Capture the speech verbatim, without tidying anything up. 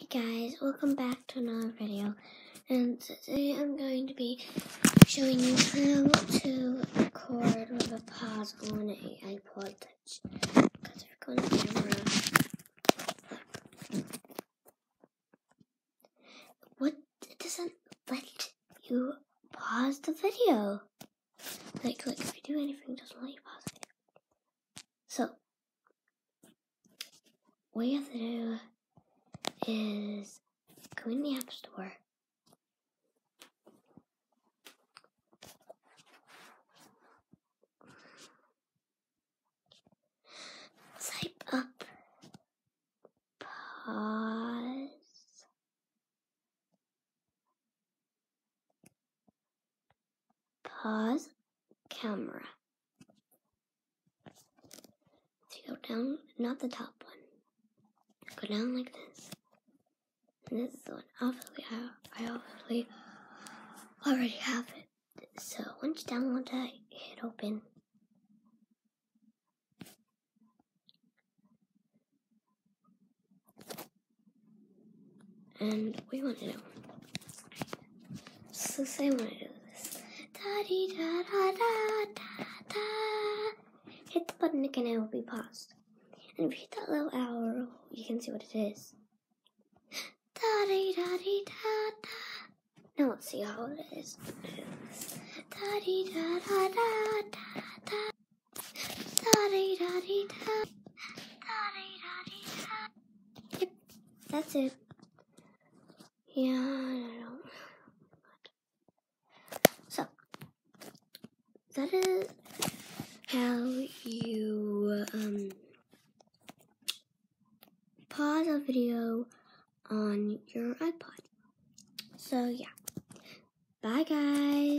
guys, welcome back to another video, and today I'm going to be showing you how to record with a pause on an iPod Touch. Because if you're going to camera, what, it doesn't let you pause the video. Like, like if you do anything, it doesn't let you pause the video. So, what you have to do is go in the App Store, type up pause, pause camera. So you go down, not the top one, go down like this. And this is the one. Obviously, I, I obviously already have it. So once you download that, hit open. And we want to do. So say I want to do this. Da dee da da da da da. Hit the button again, it will be paused. And if you hit that little arrow, you can see what it is. Da dee da dee da da. Now let's see how it is. Da dee da da da da da. Da dee da dee da. Da dee da dee da. Yep, that's it. Yeah, I don't know. So that is how you um pause a video on your iPod. So yeah, bye guys.